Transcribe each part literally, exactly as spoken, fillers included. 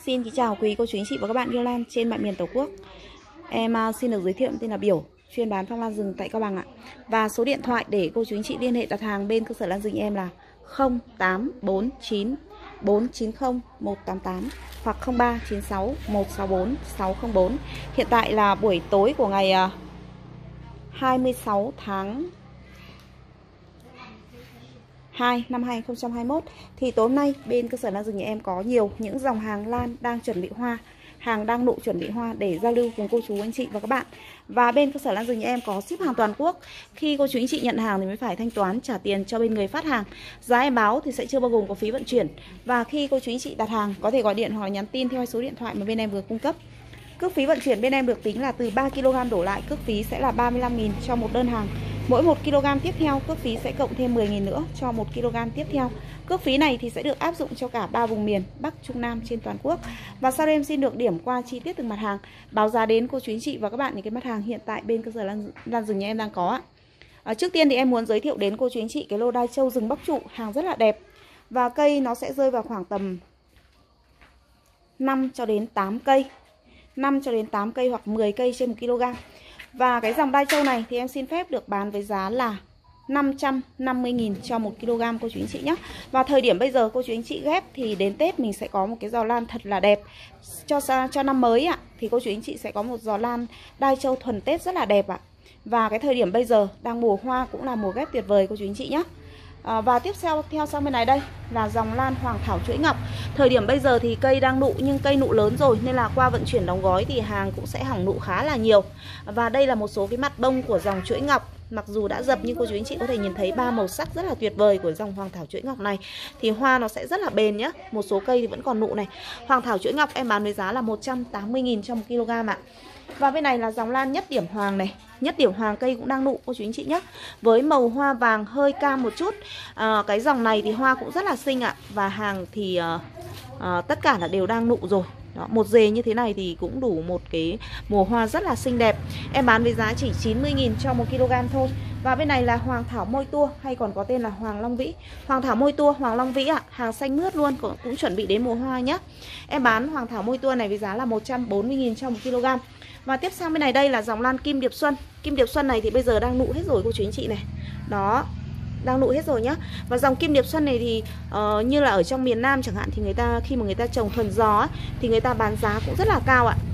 Xin kính chào quý cô chú anh chị và các bạn yêu lan trên mọi miền Tổ quốc. Em uh, xin được giới thiệu tên là Biểu, chuyên bán phong lan rừng tại Cao Bằng ạ. Và số điện thoại để cô chú anh chị liên hệ đặt hàng bên cơ sở lan rừng em là không tám bốn chín bốn chín không một tám tám hoặc không ba chín sáu một sáu bốn sáu không bốn. Hiện tại là buổi tối của ngày uh, hai mươi sáu tháng hai năm hai nghìn không trăm hai mươi mốt. Thì tối nay bên cơ sở lan rừng nhà em có nhiều những dòng hàng lan đang chuẩn bị hoa, hàng đang nụ chuẩn bị hoa để giao lưu cùng cô chú anh chị và các bạn. Và bên cơ sở lan rừng nhà em có ship hàng toàn quốc. Khi cô chú anh chị nhận hàng thì mới phải thanh toán trả tiền cho bên người phát hàng. Giá em báo thì sẽ chưa bao gồm có phí vận chuyển. Và khi cô chú anh chị đặt hàng có thể gọi điện hoặc là nhắn tin theo số điện thoại mà bên em vừa cung cấp. Cước phí vận chuyển bên em được tính là từ ba ki lô gam đổ lại, cước phí sẽ là ba mươi lăm nghìn cho một đơn hàng. Mỗi một ki lô gam tiếp theo cước phí sẽ cộng thêm mười nghìn nữa cho một ki lô gam tiếp theo. Cước phí này thì sẽ được áp dụng cho cả ba vùng miền Bắc, Trung, Nam trên toàn quốc. Và sau đây em xin được điểm qua chi tiết từng mặt hàng, báo giá đến cô chú anh chị và các bạn những cái mặt hàng hiện tại bên cơ sở lan, lan rừng nhà em đang có ạ. À, trước tiên thì em muốn giới thiệu đến cô chú anh chị cái lô đai châu rừng Bắc trụ, hàng rất là đẹp. Và cây nó sẽ rơi vào khoảng tầm năm cho đến tám cây. năm cho đến tám cây hoặc mười cây trên một ki lô gam. Và cái dòng đai châu này thì em xin phép được bán với giá là năm trăm năm mươi nghìn cho một ki lô gam cô chú anh chị nhé. Và thời điểm bây giờ cô chú anh chị ghép thì đến Tết mình sẽ có một cái giò lan thật là đẹp. Cho cho năm mới ạ thì cô chú anh chị sẽ có một giò lan đai châu thuần Tết rất là đẹp ạ. Và cái thời điểm bây giờ đang mùa hoa cũng là mùa ghép tuyệt vời cô chú anh chị nhé. À, và tiếp theo theo sang bên này đây là dòng lan hoàng thảo chuỗi ngọc. Thời điểm bây giờ thì cây đang nụ nhưng cây nụ lớn rồi nên là qua vận chuyển đóng gói thì hàng cũng sẽ hỏng nụ khá là nhiều. Và đây là một số cái mặt bông của dòng chuỗi ngọc. Mặc dù đã dập nhưng cô chú anh chị có thể nhìn thấy ba màu sắc rất là tuyệt vời của dòng hoàng thảo chuỗi ngọc này. Thì hoa nó sẽ rất là bền nhá. Một số cây thì vẫn còn nụ này. Hoàng thảo chuỗi ngọc em bán với giá là một trăm tám mươi nghìn cho một ki lô gam ạ. Và bên này là dòng lan nhất điểm hoàng này. Nhất điểm hoàng cây cũng đang nụ cô chú anh chị nhé. Với màu hoa vàng hơi cam một chút. à, Cái dòng này thì hoa cũng rất là xinh ạ. Và hàng thì à, à, tất cả là đều đang nụ rồi. Đó, một dề như thế này thì cũng đủ một cái mùa hoa rất là xinh đẹp. Em bán với giá chỉ chín mươi nghìn cho một ki lô gam thôi. Và bên này là hoàng thảo môi tua hay còn có tên là hoàng long vĩ. Hoàng thảo môi tua, hoàng long vĩ ạ, hàng xanh mướt luôn, cũng, cũng chuẩn bị đến mùa hoa nhé. Em bán hoàng thảo môi tua này với giá là một trăm bốn mươi nghìn cho một ki lô gam. Và tiếp sang bên này đây là dòng lan kim điệp xuân. Kim điệp xuân này thì bây giờ đang nụ hết rồi cô chú anh chị này. Đó, đang nụ hết rồi nhá. Và dòng kim điệp xuân này thì uh, như là ở trong miền Nam chẳng hạn thì người ta khi mà người ta trồng thuần gió ấy, thì người ta bán giá cũng rất là cao ạ.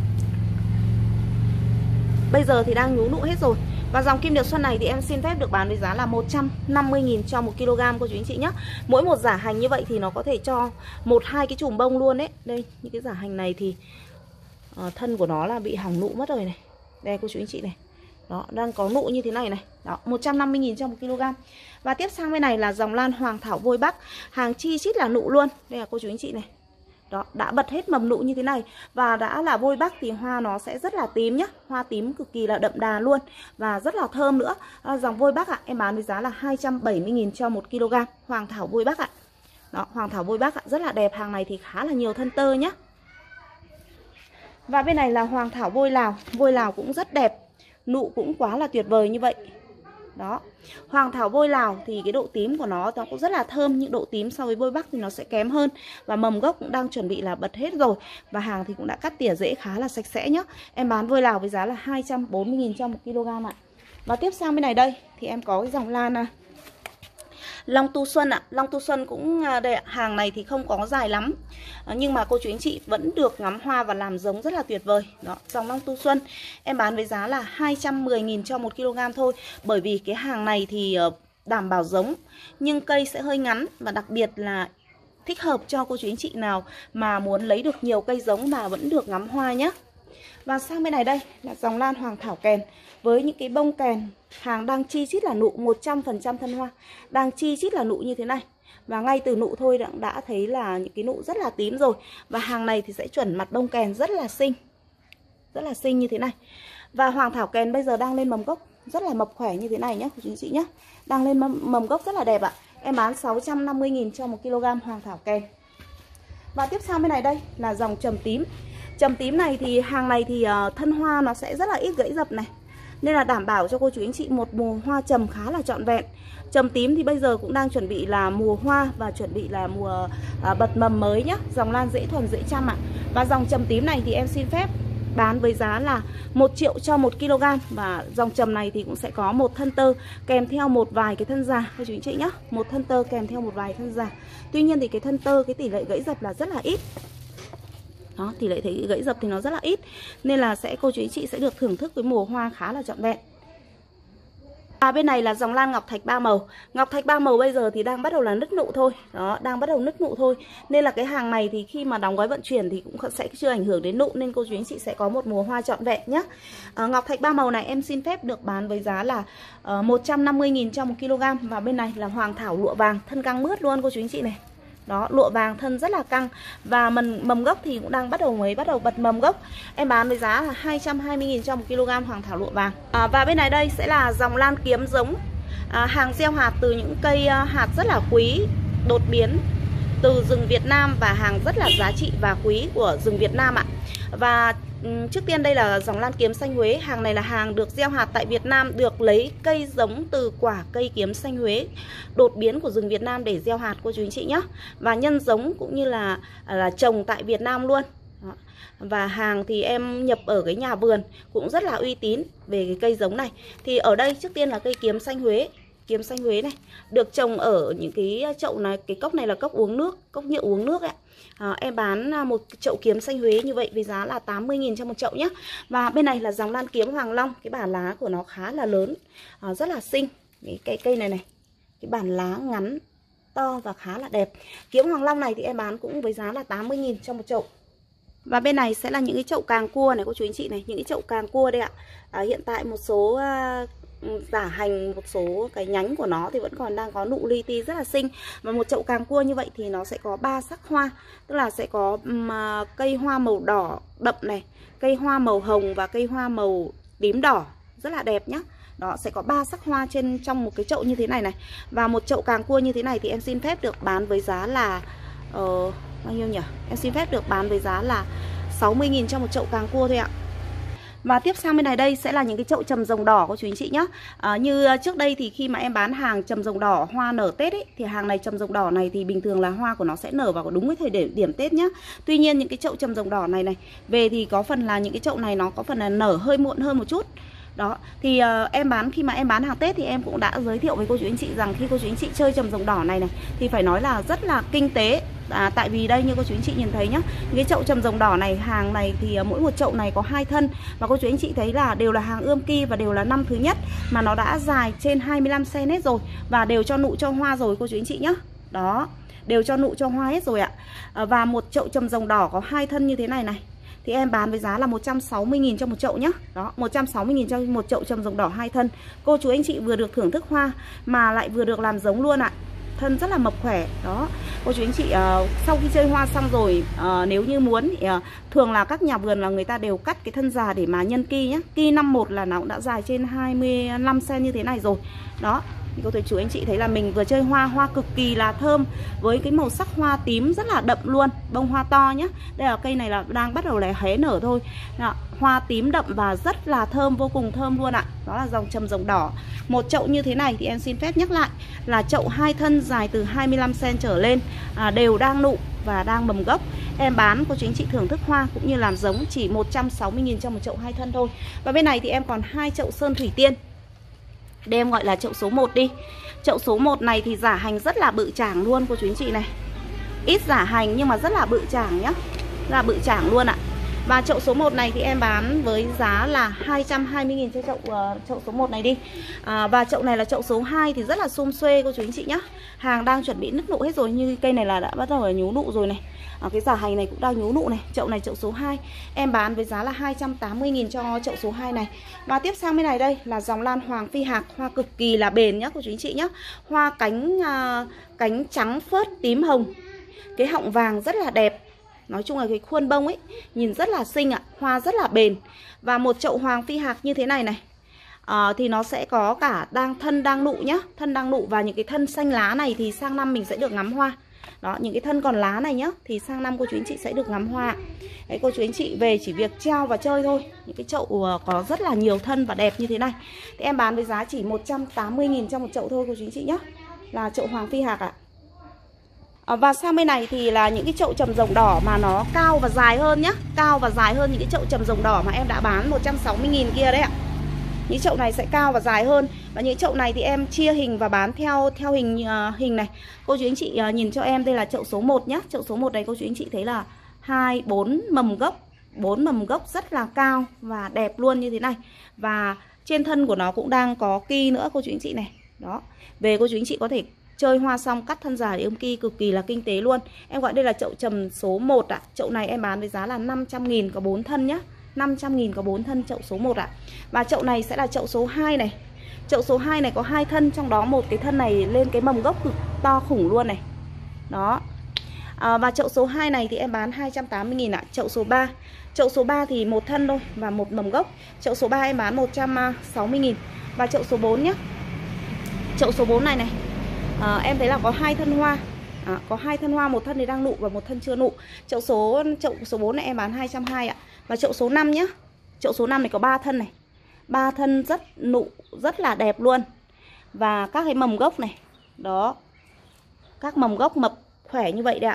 Bây giờ thì đang nhú nụ hết rồi. Và dòng kim điệp xuân này thì em xin phép được bán với giá là một trăm năm mươi nghìn cho một ki lô gam cô chú anh chị nhé. Mỗi một giả hành như vậy thì nó có thể cho một hai cái chùm bông luôn đấy. Đây, những cái giả hành này thì uh, thân của nó là bị hỏng nụ mất rồi này. Đây cô chú anh chị này. Đó, đang có nụ như thế này này. Đó, một trăm năm mươi nghìn cho một ki lô gam. Và tiếp sang bên này là dòng lan hoàng thảo vôi Bắc, hàng chi chít là nụ luôn. Đây là cô chú anh chị này. Đó, đã bật hết mầm nụ như thế này. Và đã là vôi Bắc thì hoa nó sẽ rất là tím nhá. Hoa tím cực kỳ là đậm đà luôn. Và rất là thơm nữa. à, Dòng vôi Bắc ạ, em bán với giá là hai trăm bảy mươi nghìn cho một ki lô gam. Hoàng thảo vôi Bắc ạ. Đó, hoàng thảo vôi Bắc ạ, rất là đẹp. Hàng này thì khá là nhiều thân tơ nhá. Và bên này là hoàng thảo vôi Lào. Vôi Lào cũng rất đẹp, nụ cũng quá là tuyệt vời như vậy. Đó, hoàng thảo vôi Lào thì cái độ tím của nó nó cũng rất là thơm, nhưng độ tím so với vôi Bắc thì nó sẽ kém hơn. Và mầm gốc cũng đang chuẩn bị là bật hết rồi. Và hàng thì cũng đã cắt tỉa rễ khá là sạch sẽ nhá. Em bán vôi Lào với giá là hai trăm bốn mươi nghìn cho một ki lô gam ạ. Và tiếp sang bên này đây thì em có cái dòng lan Long Tu Xuân ạ. Long Tu Xuân cũng đây ạ. Hàng này thì không có dài lắm, nhưng mà cô chú anh chị vẫn được ngắm hoa và làm giống rất là tuyệt vời. Đó, dòng Long Tu Xuân em bán với giá là hai trăm mười nghìn cho một ki lô gam thôi. Bởi vì cái hàng này thì đảm bảo giống, nhưng cây sẽ hơi ngắn. Và đặc biệt là thích hợp cho cô chú anh chị nào mà muốn lấy được nhiều cây giống mà vẫn được ngắm hoa nhé. Và sang bên này đây là dòng lan hoàng thảo kèn. Với những cái bông kèn, hàng đang chi chít là nụ, một trăm phần trăm thân hoa. Đang chi chít là nụ như thế này. Và ngay từ nụ thôi đã, đã thấy là những cái nụ rất là tím rồi. Và hàng này thì sẽ chuẩn mặt bông kèn rất là xinh. Rất là xinh như thế này. Và hoàng thảo kèn bây giờ đang lên mầm gốc rất là mập khỏe như thế này nhé quý chị nhé. Đang lên mầm, mầm gốc rất là đẹp ạ. Em bán sáu trăm năm mươi nghìn cho một ki lô gam hoàng thảo kèn. Và tiếp sang bên này đây là dòng trầm tím. Trầm tím này thì hàng này thì uh, thân hoa nó sẽ rất là ít gãy dập này. Nên là đảm bảo cho cô chú anh chị một mùa hoa trầm khá là trọn vẹn. Trầm tím thì bây giờ cũng đang chuẩn bị là mùa hoa và chuẩn bị là mùa à, bật mầm mới nhá. Dòng lan dễ thuần dễ chăm ạ. Và dòng trầm tím này thì em xin phép bán với giá là một triệu cho một ki lô gam. Và dòng trầm này thì cũng sẽ có một thân tơ kèm theo một vài cái thân già cô chú anh chị nhá. Một thân tơ kèm theo một vài thân già. Tuy nhiên thì cái thân tơ, cái tỷ lệ gãy dập là rất là ít. Đó, tỷ lệ thấy gãy dập thì nó rất là ít. Nên là sẽ cô chú anh chị sẽ được thưởng thức với mùa hoa khá là trọn vẹn. À, bên này là dòng lan ngọc thạch ba màu. Ngọc thạch ba màu bây giờ thì đang bắt đầu là nứt nụ thôi. Đó, đang bắt đầu nứt nụ thôi. Nên là cái hàng này thì khi mà đóng gói vận chuyển thì cũng sẽ chưa ảnh hưởng đến nụ. Nên cô chú anh chị sẽ có một mùa hoa trọn vẹn nhé. à, Ngọc thạch ba màu này em xin phép được bán với giá là uh, một trăm năm mươi nghìn cho một ki lô gam. Và bên này là hoàng thảo lụa vàng, thân căng mướt luôn cô chú anh chị này. Đó, lụa vàng thân rất là căng. Và mầm, mầm gốc thì cũng đang bắt đầu mới bắt đầu bật mầm gốc. Em bán với giá là hai trăm hai mươi nghìn cho một ki lô gam hoàng thảo lụa vàng. à, Và bên này đây sẽ là dòng lan kiếm giống, à, hàng gieo hạt từ những cây uh, hạt rất là quý, đột biến từ rừng Việt Nam và hàng rất là giá trị và quý của rừng Việt Nam ạ. Và um, trước tiên đây là dòng lan kiếm xanh Huế. Hàng này là hàng được gieo hạt tại Việt Nam, được lấy cây giống từ quả cây kiếm xanh Huế đột biến của rừng Việt Nam để gieo hạt cô chú anh chị nhé. Và nhân giống cũng như là là trồng tại Việt Nam luôn. Đó. Và hàng thì em nhập ở cái nhà vườn cũng rất là uy tín về cái cây giống này. Thì ở đây trước tiên là cây kiếm xanh Huế. Kiếm xanh Huế này được trồng ở những cái chậu này, cái cốc này là cốc uống nước, cốc nhựa uống nước ấy. À, em bán một chậu kiếm xanh Huế như vậy với giá là tám mươi nghìn cho một chậu nhé. Và bên này là dòng lan kiếm Hoàng Long. Cái bản lá của nó khá là lớn, à, rất là xinh. Cái cây cây này này, cái bản lá ngắn to và khá là đẹp. Kiếm Hoàng Long này thì em bán cũng với giá là tám mươi nghìn cho một chậu. Và bên này sẽ là những cái chậu càng cua này cô chú anh chị này, những cái chậu càng cua đây ạ. À, hiện tại một số uh, giả hành, một số cái nhánh của nó thì vẫn còn đang có nụ li ti rất là xinh. Và một chậu càng cua như vậy thì nó sẽ có ba sắc hoa, tức là sẽ có um, cây hoa màu đỏ đậm này, cây hoa màu hồng và cây hoa màu tím đỏ, rất là đẹp nhá. Đó, sẽ có ba sắc hoa trên trong một cái chậu như thế này này. Và một chậu càng cua như thế này thì em xin phép được bán với giá là uh, bao nhiêu nhỉ? Em xin phép được bán với giá là sáu mươi nghìn cho một chậu càng cua thôi ạ. Và tiếp sang bên này đây sẽ là những cái chậu trầm rồng đỏ của chú anh chị nhé. à, Như trước đây thì khi mà em bán hàng trầm rồng đỏ hoa nở Tết ấy, thì hàng này trầm rồng đỏ này thì bình thường là hoa của nó sẽ nở vào đúng cái thời điểm điểm Tết nhá. Tuy nhiên những cái chậu trầm rồng đỏ này này về thì có phần là những cái chậu này nó có phần là nở hơi muộn hơn một chút. Đó, thì uh, em bán khi mà em bán hàng Tết thì em cũng đã giới thiệu với cô chú anh chị rằng khi cô chú anh chị chơi trầm rồng đỏ này này thì phải nói là rất là kinh tế. À, tại vì đây như cô chú anh chị nhìn thấy nhá, cái chậu trầm rồng đỏ này, hàng này thì uh, mỗi một chậu này có hai thân. Và cô chú anh chị thấy là đều là hàng ươm ki và đều là năm thứ nhất, mà nó đã dài trên hai mươi lăm xăng-ti-mét hết rồi. Và đều cho nụ cho hoa rồi cô chú anh chị nhá. Đó, đều cho nụ cho hoa hết rồi ạ. à, Và một chậu trầm rồng đỏ có hai thân như thế này này thì em bán với giá là một trăm sáu mươi nghìn cho một chậu nhá. Đó, một trăm sáu mươi nghìn cho một chậu trầm rồng đỏ hai thân. Cô chú anh chị vừa được thưởng thức hoa mà lại vừa được làm giống luôn ạ. Thân rất là mập khỏe. Đó, cô chú anh chị uh, sau khi chơi hoa xong rồi uh, nếu như muốn thì, uh, thường là các nhà vườn là người ta đều cắt cái thân già để mà nhân ki nhá. Ki năm một là nó cũng đã dài trên hai mươi lăm xăng-ti-mét như thế này rồi. Đó, thì cô chú anh chị thấy là mình vừa chơi hoa, hoa cực kỳ là thơm với cái màu sắc hoa tím rất là đậm luôn, bông hoa to nhá. Đây là cây này là đang bắt đầu là hé nở thôi. Đó, hoa tím đậm và rất là thơm, vô cùng thơm luôn ạ. Đó là dòng trầm rồng đỏ. Một chậu như thế này thì em xin phép nhắc lại là chậu hai thân dài từ hai mươi lăm xăng-ti-mét trở lên, à, đều đang nụ và đang mầm gốc. Em bán cô chú anh chị thưởng thức hoa cũng như làm giống chỉ một trăm sáu mươi nghìn cho một chậu hai thân thôi. Và bên này thì em còn hai chậu sơn thủy tiên. Đây em gọi là chậu số một đi. Chậu số một này thì giả hành rất là bự chảng luôn cô chú anh chị này. Ít giả hành nhưng mà rất là bự chảng nhá. Rất là bự chảng luôn ạ. Và chậu số một này thì em bán với giá là hai trăm hai mươi nghìn cho chậu uh, chậu số một này đi. à, Và chậu này là chậu số hai thì rất là sum xuê cô chú anh chị nhá. Hàng đang chuẩn bị nứt nụ hết rồi. Như cây này là đã bắt đầu là nhú nụ rồi này. à, Cái giả hành này cũng đang nhú nụ này. Chậu này chậu số hai em bán với giá là hai trăm tám mươi nghìn cho chậu số hai này. Và tiếp sang bên này đây là dòng lan hoàng phi hạc. Hoa cực kỳ là bền nhá cô chú anh chị nhá. Hoa cánh uh, cánh trắng phớt tím hồng, cái họng vàng rất là đẹp. Nói chung là cái khuôn bông ấy nhìn rất là xinh ạ, hoa rất là bền. Và một chậu hoàng phi hạc như thế này này à, thì nó sẽ có cả đang thân đang nụ nhá, thân đang nụ và những cái thân xanh lá này thì sang năm mình sẽ được ngắm hoa. Đó, những cái thân còn lá này nhá thì sang năm cô chú anh chị sẽ được ngắm hoa. Đấy, cô chú anh chị về chỉ việc treo và chơi thôi. Những cái chậu có rất là nhiều thân và đẹp như thế này thì em bán với giá chỉ một trăm tám mươi nghìn cho một chậu thôi cô chú anh chị nhé. Là chậu Hoàng Phi Hạc ạ. À, và sang bên này thì là những cái chậu trầm rồng đỏ mà nó cao và dài hơn nhá. Cao và dài hơn những cái chậu trầm rồng đỏ mà em đã bán một trăm sáu mươi nghìn kia đấy ạ. Những chậu này sẽ cao và dài hơn. Và những chậu này thì em chia hình và bán theo theo hình uh, hình này. Cô chú anh chị uh, nhìn cho em, đây là chậu số một nhá. Chậu số một này cô chú anh chị thấy là hai bốn mầm gốc, bốn mầm gốc rất là cao và đẹp luôn như thế này. Và trên thân của nó cũng đang có ki nữa cô chú anh chị này. Đó. Về cô chú anh chị có thể chơi hoa xong cắt thân dài để ươm ki cực kỳ là kinh tế luôn. Em gọi đây là chậu trầm số một ạ. Chậu này em bán với giá là năm trăm nghìn có bốn thân nhá. năm trăm nghìn có bốn thân chậu số một ạ. Và chậu này sẽ là chậu số hai này. Chậu số hai này có hai thân, trong đó một cái thân này lên cái mầm gốc cực to khủng luôn này. Đó. À, và chậu số hai này thì em bán hai trăm tám mươi nghìn ạ. Chậu số ba. Chậu số ba thì một thân thôi và một mầm gốc. Chậu số ba em bán một trăm sáu mươi nghìn. Và chậu số bốn nhá. Chậu số bốn này này. À, em thấy là có hai thân hoa. À, có hai thân hoa, một thân thì đang nụ và một thân chưa nụ. Chậu số chậu số bốn này em bán hai trăm hai mươi ạ. Và chậu số năm nhá. Chậu số năm này có ba thân này. ba thân rất nụ, rất là đẹp luôn. Và các cái mầm gốc này. Đó. Các mầm gốc mập khỏe như vậy đấy ạ.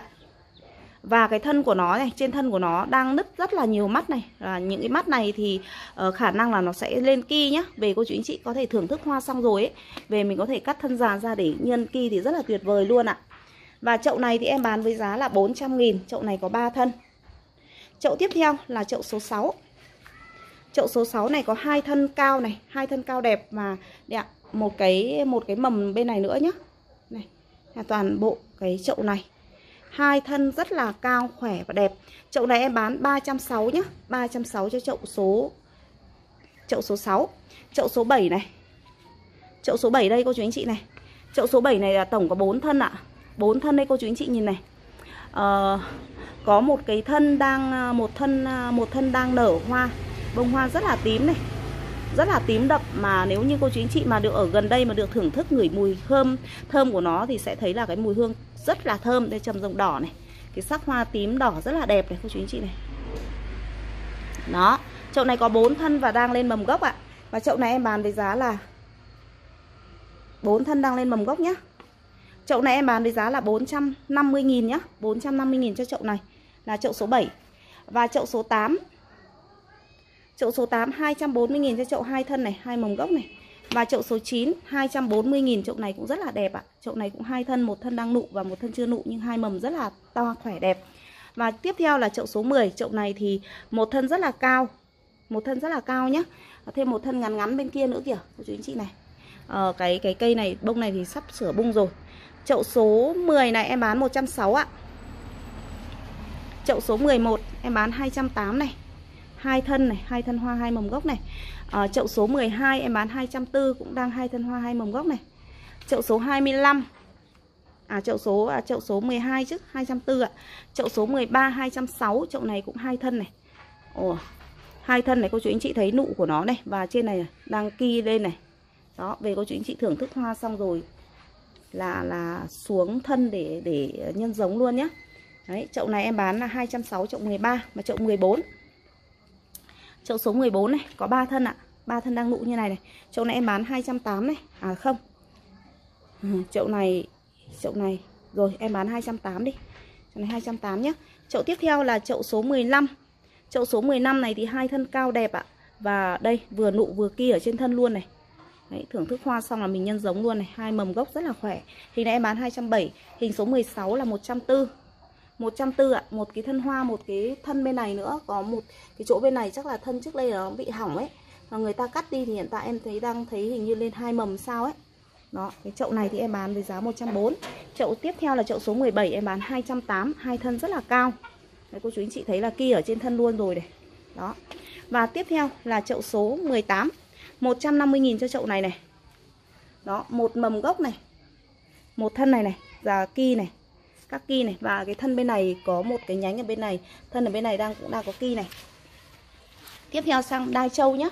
Và cái thân của nó này, trên thân của nó đang nứt rất là nhiều mắt này. À, những cái mắt này thì uh, khả năng là nó sẽ lên ki nhá. Về cô chú anh chị có thể thưởng thức hoa xong rồi ấy, về mình có thể cắt thân già ra để nhân ki thì rất là tuyệt vời luôn ạ. Và chậu này thì em bán với giá là bốn trăm nghìn. Chậu này có ba thân. Chậu tiếp theo là chậu số sáu. Chậu số sáu này có hai thân cao này, hai thân cao đẹp mà đẹp, một cái một cái mầm bên này nữa nhá. Này, là toàn bộ cái chậu này. Hai thân rất là cao, khỏe và đẹp. Chậu này em bán ba trăm sáu mươi nhá, ba trăm sáu mươi cho chậu số chậu số sáu. Chậu số bảy này. Chậu số bảy đây cô chú anh chị này. Chậu số bảy này là tổng có bốn thân ạ. bốn thân đây cô chú anh chị nhìn này. Ờ, có một cái thân đang một thân một thân đang nở hoa, bông hoa rất là tím này, rất là tím đậm, mà nếu như cô chú anh chị mà được ở gần đây mà được thưởng thức ngửi mùi thơm thơm của nó thì sẽ thấy là cái mùi hương rất là thơm. Đây trầm rồng đỏ này, cái sắc hoa tím đỏ rất là đẹp này cô chú anh chị này. Đó, chậu này có bốn thân và đang lên mầm gốc ạ. Và chậu này em bán với giá là bốn thân đang lên mầm gốc nhá. Chậu này em bán với giá là bốn trăm năm mươi nghìn nhá, bốn trăm năm mươi nghìn cho chậu này, là chậu số bảy. Và chậu số tám. Chậu số tám hai trăm bốn mươi nghìn cho chậu hai thân này, hai mầm gốc này. Và chậu số chín hai trăm bốn mươi nghìn, chậu này cũng rất là đẹp ạ. Chậu này cũng hai thân, một thân đang nụ và một thân chưa nụ, nhưng hai mầm rất là to khỏe đẹp. Và tiếp theo là chậu số mười. Chậu này thì một thân rất là cao, một thân rất là cao nhá. Thêm một thân ngắn ngắn bên kia nữa kìa cô chú anh chị này. Ờ, cái cái cây này, bông này thì sắp sửa bung rồi. Chậu số mười này em bán một trăm sáu mươi ạ. Chậu số mười một em bán hai trăm tám mươi này. Hai thân này, hai thân hoa, hai mầm gốc này. À, chậu số mười hai em bán hai trăm bốn mươi, cũng đang hai thân hoa, hai mầm gốc này. Chậu số hai mươi lăm. À chậu số à, chậu số mười hai chứ, hai trăm bốn mươi ạ. Chậu số mười ba hai trăm sáu mươi, chậu này cũng hai thân này. Ồ, hai thân này cô chú anh chị thấy nụ của nó này, và trên này đang ki lên này. Đó, về cô chú anh chị thưởng thức hoa xong rồi là là xuống thân để để nhân giống luôn nhá. Đấy, chậu này em bán là hai trăm sáu mươi, chậu mười ba. Và chậu mười bốn. Chậu số mười bốn này có ba thân ạ, ba thân đang nụ như này này. Chậu này em bán hai trăm tám mươi này. À không. Ừ, chậu này chậu này rồi em bán hai trăm tám mươi đi. Chậu này hai trăm tám mươi nhé. Chậu tiếp theo là chậu số mười lăm. Chậu số mười lăm này thì hai thân cao đẹp ạ. Và đây vừa nụ vừa kia ở trên thân luôn này. Đấy, thưởng thức hoa xong là mình nhân giống luôn này, hai mầm gốc rất là khỏe. Hình này em bán hai trăm bảy mươi, hình số mười sáu là một trăm bốn mươi. một trăm bốn mươi ạ, một cái thân hoa, một cái thân bên này nữa, có một cái chỗ bên này chắc là thân trước đây nó bị hỏng ấy. Và người ta cắt đi thì hiện tại em thấy đang thấy hình như lên hai mầm sao ấy. Đó, cái chậu này thì em bán với giá một trăm bốn mươi. Chậu tiếp theo là chậu số mười bảy em bán hai trăm tám mươi, hai thân rất là cao. Đấy, cô chú anh chị thấy là kia ở trên thân luôn rồi này. Đó. Và tiếp theo là chậu số mười tám, một trăm năm mươi nghìn cho chậu này này. Đó, một mầm gốc này, một thân này này, và ki này, các ki này, và cái thân bên này có một cái nhánh ở bên này, thân ở bên này đang cũng đang có ki này. Tiếp theo sang đai châu nhá.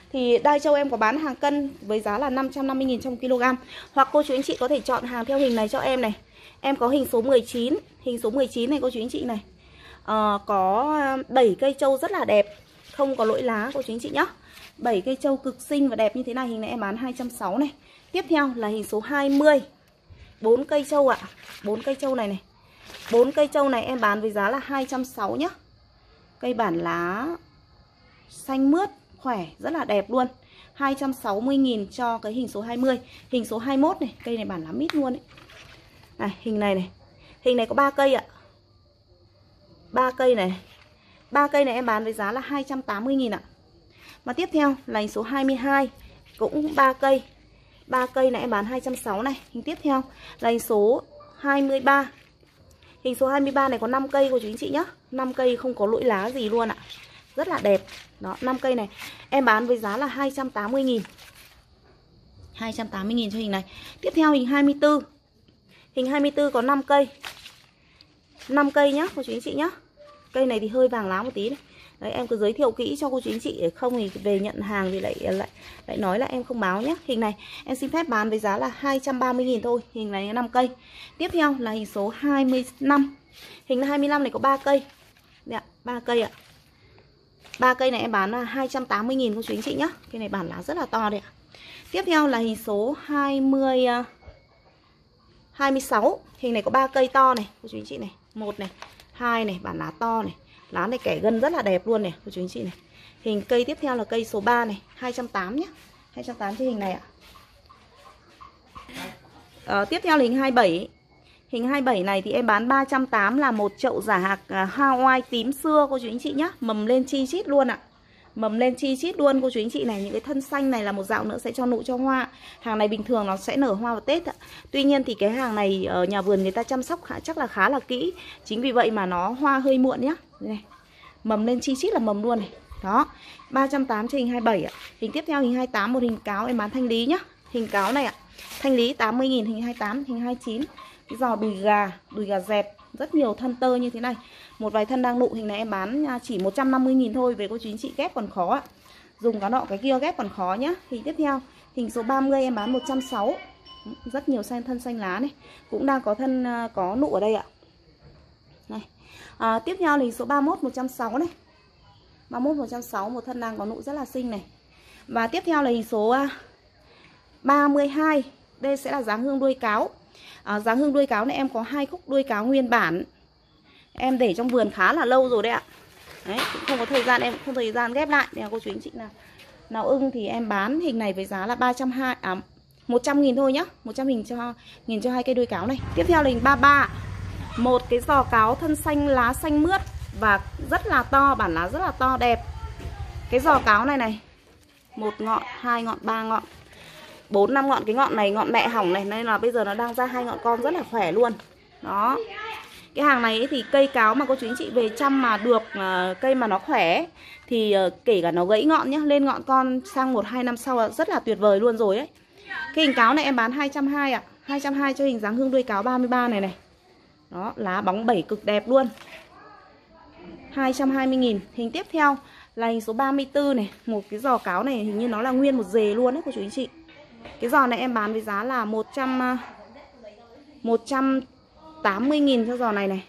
thì đai trâu em có bán hàng cân với giá là năm trăm năm mươi nghìn trong một kg. Hoặc cô chú anh chị có thể chọn hàng theo hình này cho em này. Em có hình số mười chín. Hình số mười chín này cô chú anh chị này. à, Có bảy cây trâu rất là đẹp, không có lỗi lá cô chú anh chị nhé. bảy cây trâu cực xinh và đẹp như thế này. Hình này em bán hai trăm sáu mươi này. Tiếp theo là hình số hai mươi. bốn cây trâu ạ. bốn cây trâu này này. bốn cây trâu này em bán với giá là hai trăm sáu mươi nhá. Cây bản lá xanh mướt, khỏe, rất là đẹp luôn. hai trăm sáu mươi nghìn cho cái hình số hai mươi. Hình số hai mươi mốt này, cây này bản lá mít luôn ấy. Này, hình này này. Hình này có ba cây ạ. ba cây này. ba cây này em bán với giá là hai trăm tám mươi nghìn ạ. Mà tiếp theo là hình số hai mươi hai, cũng ba cây. ba cây này em bán hai trăm sáu mươi này. Hình tiếp theo là hình số hai mươi ba. Hình số hai mươi ba này có năm cây cô chú anh chị nhá. năm cây không có lỗi lá gì luôn ạ. Rất là đẹp. Đó, năm cây này em bán với giá là hai trăm tám mươi nghìn. hai trăm tám mươi nghìn cho hình này. Tiếp theo hình hai mươi tư. Hình hai mươi tư có năm cây. năm cây nhá cô chú anh chị nhá. Cây này thì hơi vàng lá một tí này. Đấy, em cứ giới thiệu kỹ cho cô chú anh chị, không thì về nhận hàng thì lại lại lại nói là em không báo nhé. Hình này em xin phép bán với giá là hai trăm ba mươi nghìn thôi. Hình này năm cây. Tiếp theo là hình số hai mươi lăm. Hình hai mươi lăm này có ba cây. Đây ạ, ba cây ạ. ba cây này em bán là hai trăm tám mươi nghìn cô chú anh chị nhé. Cây này bản lá rất là to đấy ạ. Tiếp theo là hình số hai mươi hai mươi sáu. Hình này có ba cây to này cô chú anh chị này. Một này, hai này, bản lá to này. Lá này kẻ gân rất là đẹp luôn này cô chú anh chị này. Hình cây tiếp theo là cây số ba này, hai trăm tám mươi nhé. hai trăm tám mươi cho hình này ạ. à, Tiếp theo là hình hai mươi bảy. Hình hai mươi bảy này thì em bán ba trăm tám mươi là một chậu giả hạc Hawaii tím xưa cô chú anh chị nhé. Mầm lên chi chít luôn ạ. Mầm lên chi chít luôn cô chú anh chị này. Những cái thân xanh này là một dạo nữa sẽ cho nụ cho hoa. Hàng này bình thường nó sẽ nở hoa vào Tết ạ. Tuy nhiên thì cái hàng này ở nhà vườn người ta chăm sóc khá, chắc là khá là kỹ. Chính vì vậy mà nó hoa hơi muộn nhá. Này. Mầm lên chi chít là mầm luôn này. Đó, ba trăm tám mươi cho hình hai mươi bảy ạ. Hình tiếp theo hình hai mươi tám, một hình cáo em bán thanh lý nhá. Hình cáo này ạ. Thanh lý tám mươi nghìn, hình hai mươi tám, hình hai mươi chín. Cái giò đùi gà, đùi gà dẹp, rất nhiều thân tơ như thế này. Một vài thân đang nụ, hình này em bán chỉ một trăm năm mươi nghìn thôi. Về cô chú anh chị ghép còn khó ạ. Dùng cái nọ cái kia ghép còn khó nhá. Hình tiếp theo, hình số ba mươi em bán một trăm sáu mươi. Rất nhiều xanh thân xanh lá này. Cũng đang có thân có nụ ở đây ạ. Này. À, tiếp theo là hình số ba mươi mốt một trăm sáu mươi này. ba mươi mốt một trăm sáu mươi, một thân đang có nụ rất là xinh này. Và tiếp theo là hình số ba mươi hai. Đây sẽ là dáng hương đuôi cáo. à, Dáng hương đuôi cáo này em có hai khúc đuôi cáo nguyên bản. Em để trong vườn khá là lâu rồi đấy ạ. Đấy, cũng không có thời gian, em cũng không thời gian ghép lại. Đây là cô chú anh chị nào nào ưng thì em bán hình này với giá là ba trăm hai mươi, à, một trăm nghìn thôi nhá. một trăm nghìn cho nghìn cho hai cây đuôi cáo này. Tiếp theo là hình ba mươi ba. Một cái giò cáo thân xanh lá xanh mướt và rất là to, bản lá rất là to đẹp. Cái giò cáo này này, một ngọn, hai ngọn, ba ngọn, bốn năm ngọn. Cái ngọn này ngọn mẹ hỏng này nên là bây giờ nó đang ra hai ngọn con rất là khỏe luôn. Đó. Cái hàng này thì cây cáo mà cô chú anh chị về chăm mà được uh, cây mà nó khỏe thì uh, kể cả nó gãy ngọn nhá, lên ngọn con sang một hai năm sau là rất là tuyệt vời luôn rồi ấy. Cái hình cáo này em bán hai trăm hai mươi ạ. hai trăm hai mươi cho hình dáng hương đuôi cáo ba mươi ba này này. Đó, lá bóng bảy cực đẹp luôn. hai trăm hai mươi nghìn. Hình tiếp theo là hình số ba mươi tư này. Một cái giò cáo này hình như nó là nguyên một dề luôn đấy cô chú anh chị. Cái giò này em bán với giá là một trăm một trăm tám mươi nghìn cho giò này này.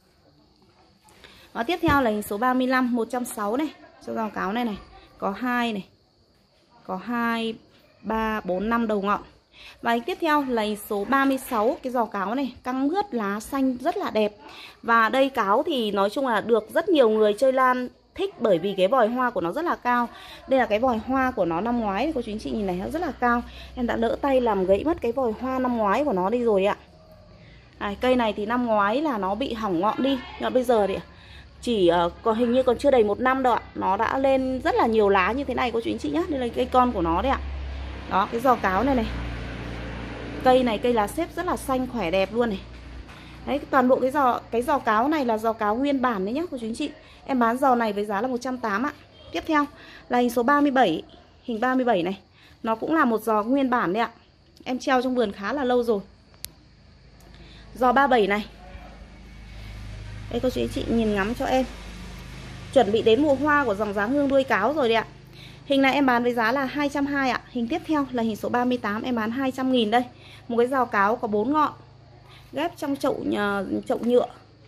Và tiếp theo là hình số ba mươi lăm, một trăm sáu mươi này. Cho giò cáo này này. Có hai này. Có hai, ba, bốn, năm đầu ngọn. Và hình tiếp theo là hình số ba mươi sáu. Cái giò cáo này căng mướt, lá xanh rất là đẹp. Và đây cáo thì nói chung là được rất nhiều người chơi lan thích, bởi vì cái vòi hoa của nó rất là cao. Đây là cái vòi hoa của nó năm ngoái. Cô chú anh chị nhìn này, nó rất là cao. Em đã lỡ tay làm gãy mất cái vòi hoa năm ngoái của nó đi rồi ạ. À, cây này thì năm ngoái là nó bị hỏng ngọn đi. Nhưng bây giờ thì chỉ uh, còn hình như còn chưa đầy một năm đâu ạ. Nó đã lên rất là nhiều lá như thế này cô chú anh chị nhé. Đây là cây con của nó đấy ạ. Đó, cái giò cáo này này. Cây này, cây lá xếp rất là xanh, khỏe đẹp luôn này. Đấy, toàn bộ cái giò cái giò cáo này là giò cáo nguyên bản đấy nhá cô chú anh chị. Em bán giò này với giá là một trăm tám mươi ạ. Tiếp theo là hình số ba mươi bảy. Hình ba mươi bảy này. Nó cũng là một giò nguyên bản đấy ạ. Em treo trong vườn khá là lâu rồi. Giò ba mươi bảy này. Đây cô chú anh chị nhìn ngắm cho em. Chuẩn bị đến mùa hoa của dòng dáng hương đuôi cáo rồi đấy ạ. Hình này em bán với giá là hai trăm hai mươi ạ. Hình tiếp theo là hình số ba mươi tám, em bán hai trăm nghìn đây. Một cái rào cáo có bốn ngọn, ghép trong chậu chậu nhựa.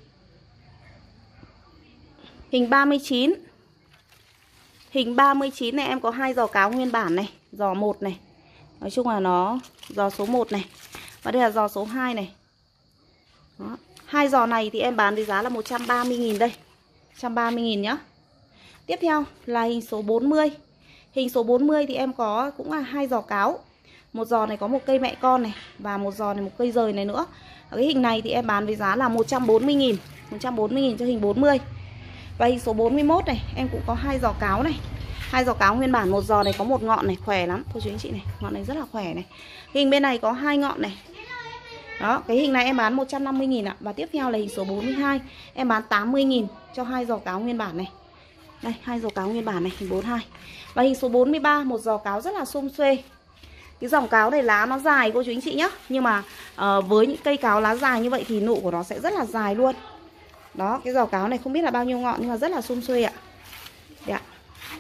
Hình ba mươi chín. Hình ba mươi chín này em có hai giò cáo nguyên bản này, giò một này. Nói chung là nó giò số một này. Và đây là giò số hai này. Đó. Hai giò này thì em bán với giá là một trăm ba mươi nghìn đây. một trăm ba mươi nghìn nhá. Tiếp theo là hình số bốn mươi. Hình số bốn mươi thì em có cũng là hai giò cáo. Một giò này có một cây mẹ con này và một giò này một cây rời này nữa. Ở cái hình này thì em bán với giá là một trăm bốn mươi nghìn. một trăm bốn mươi nghìn cho hình bốn mươi. Và hình số bốn mươi mốt này em cũng có hai giò cáo này. Hai giò cáo nguyên bản, một giò này có một ngọn này, khỏe lắm cô chú anh chị này, ngọn này rất là khỏe này. Hình bên này có hai ngọn này. Đó, cái hình này em bán một trăm năm mươi nghìn ạ. Và tiếp theo là hình số bốn mươi hai, em bán tám mươi nghìn cho hai giò cáo nguyên bản này. Đây, hai giò cáo nguyên bản này, hình bốn mươi hai. Và hình số bốn mươi ba, một giò cáo rất là sum xuê. Cái dòng cáo này lá nó dài cô chú anh chị nhé. Nhưng mà uh, với những cây cáo lá dài như vậy thì nụ của nó sẽ rất là dài luôn. Đó, cái giò cáo này không biết là bao nhiêu ngọn nhưng mà rất là sum xuê ạ. Đấy ạ.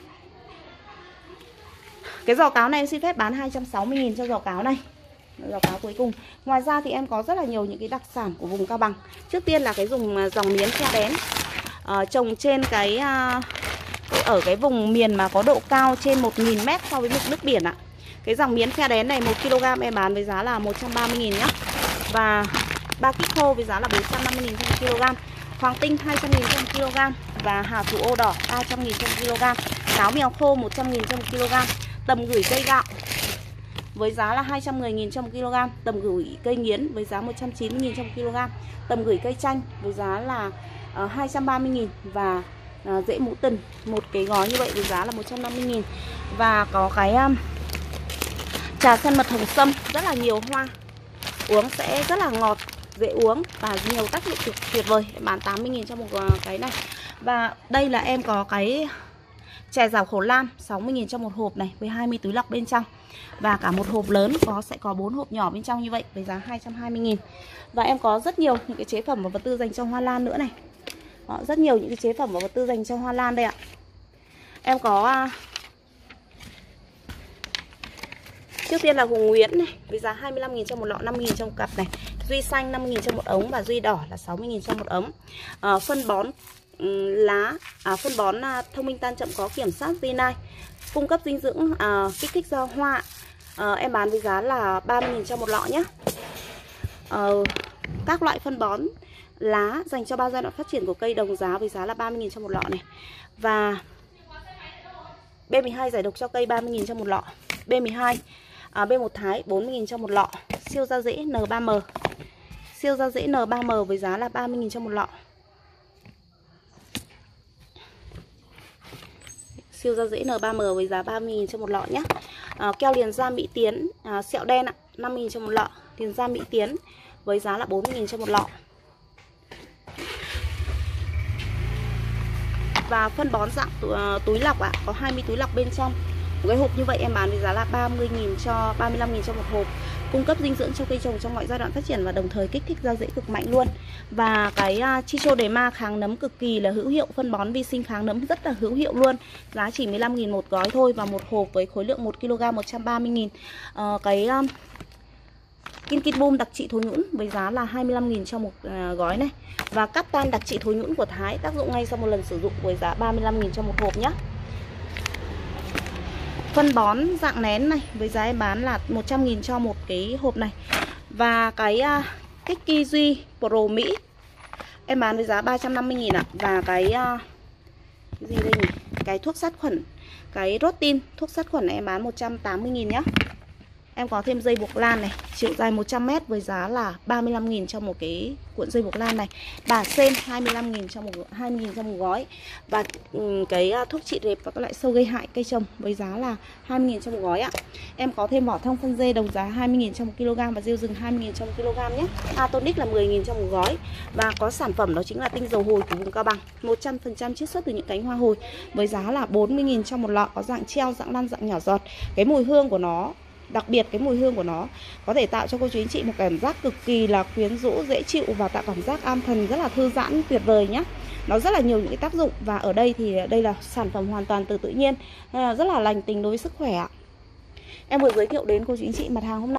Cái giò cáo này em xin phép bán hai trăm sáu mươi nghìn cho giò cáo này. Giò cáo cuối cùng. Ngoài ra thì em có rất là nhiều những cái đặc sản của vùng Cao Bằng. Trước tiên là cái dùng dòng miến khe đén, uh, trồng trên cái uh, ở cái vùng miền mà có độ cao trên một nghìn mét so với mực nước biển ạ. Cái dòng miến khe đén này một ki lô gam em bán với giá là một trăm ba mươi nghìn nhá. Và ba kít khô với giá là bốn trăm năm mươi nghìn trên một ki lô gam. Hoàng tinh hai trăm nghìn trên một ki lô gam. Và hà thủ ô đỏ ba trăm nghìn trên một ki lô gam. Táo mèo khô một trăm nghìn trên một ki lô gam. Tầm gửi cây gạo với giá là hai trăm mười nghìn trên một ki lô gam. Tầm gửi cây nghiến với giá một trăm chín mươi nghìn trên một ki lô gam. Tầm gửi cây chanh với giá là uh, hai trăm ba mươi nghìn. Và uh, rễ mũ tần một cái gói như vậy với giá là một trăm năm mươi nghìn. Và có cái um, trà sen mật hồng sâm, rất là nhiều hoa, uống sẽ rất là ngọt, dễ uống và nhiều tác dụng tuyệt, tuyệt vời. Em bán tám mươi nghìn cho một cái này. Và đây là em có cái chè rào khổ lam sáu mươi nghìn cho một hộp này với hai mươi túi lọc bên trong. Và cả một hộp lớn có sẽ có bốn hộp nhỏ bên trong như vậy với giá hai trăm hai mươi nghìn. Và em có rất nhiều những cái chế phẩm và vật tư dành cho hoa lan nữa này. Đó, rất nhiều những cái chế phẩm và vật tư dành cho hoa lan đây ạ. Em có trước tiên là hùng nguyễn này với giá hai mươi lăm nghìn cho một lọ, năm mươi nghìn cho một cặp này. Duy xanh năm mươi nghìn cho một ống và duy đỏ là sáu mươi nghìn cho một ống. À, phân bón um, lá, à, phân bón uh, thông minh tan chậm có kiểm soát G nine, cung cấp dinh dưỡng uh, kích thích do hoa. Uh, em bán với giá là ba mươi nghìn cho một lọ nhé. Uh, các loại phân bón lá dành cho ba giai đoạn phát triển của cây đồng giá với giá là ba mươi nghìn cho một lọ này. Và B mười hai giải độc cho cây ba mươi nghìn cho một lọ. B mười hai à, B một Thái bốn mươi nghìn cho một lọ. Siêu da dễ N ba M, siêu da dễ N ba M với giá là ba mươi nghìn cho một lọ. Siêu da dễ N ba M với giá ba mươi nghìn cho một lọ nhé. À, keo liền da Mỹ Tiến à, sẹo đen ạ, năm mươi nghìn cho một lọ. Liền da Mỹ Tiến với giá là bốn mươi nghìn cho một lọ. Và phân bón dạng túi lọc ạ, có hai mươi túi lọc bên trong. Một cái hộp như vậy em bán với giá là ba mươi nghìn cho ba mươi lăm nghìn cho một hộp. Cung cấp dinh dưỡng cho cây trồng trong mọi giai đoạn phát triển và đồng thời kích thích da rễ cực mạnh luôn. Và cái uh, Trichoderma kháng nấm cực kỳ là hữu hiệu, phân bón vi sinh kháng nấm rất là hữu hiệu luôn. Giá chỉ mười lăm nghìn một gói thôi và một hộp với khối lượng một ki lô gam một trăm ba mươi nghìn. Uh, cái um, Kinkin Boom đặc trị thối nhũn với giá là hai mươi lăm nghìn cho một uh, gói này. Và Captan đặc trị thối nhũn của Thái tác dụng ngay sau một lần sử dụng với giá ba mươi lăm nghìn cho một hộp nhé. Phân bón dạng nén này với giá em bán là một trăm nghìn cho một cái hộp này. Và cái uh, Kiki Duy Pro Mỹ em bán với giá ba trăm năm mươi nghìn ạ. Và cái uh, cái gì đây nhỉ? Cái thuốc sát khuẩn, cái Rotin thuốc sát khuẩn này em bán một trăm tám mươi nghìn nhá. Em có thêm dây buộc lan này, chiều dài một trăm mét với giá là ba mươi lăm nghìn cho một cái cuộn dây buộc lan này. Bà sen hai mươi lăm nghìn cho một hai mươi nghìn cho một gói. Và um, cái uh, thuốc trị rệp và các loại sâu gây hại cây trồng với giá là hai mươi nghìn cho một gói ạ. Em có thêm vỏ thông phân dê đồng giá hai mươi nghìn cho một ki lô gam và rêu rừng hai mươi nghìn cho một ki lô gam nhé. Atonic là mười nghìn cho một gói. Và có sản phẩm đó chính là tinh dầu hồi của vùng Cao Bằng, một trăm phần trăm chiết xuất từ những cánh hoa hồi với giá là bốn mươi nghìn cho một lọ, có dạng treo, dạng lăn, dạng nhỏ giọt. Cái mùi hương của nó đặc biệt, cái mùi hương của nó có thể tạo cho cô chú anh chị một cảm giác cực kỳ là quyến rũ, dễ chịu và tạo cảm giác an thần rất là thư giãn tuyệt vời nhé. nó rất là nhiều những cái tác dụng. Và ở đây thì đây là sản phẩm hoàn toàn từ tự nhiên, rất là lành tính đối với sức khỏe ạ. Em vừa giới thiệu đến cô chú anh chị mặt hàng hôm nay.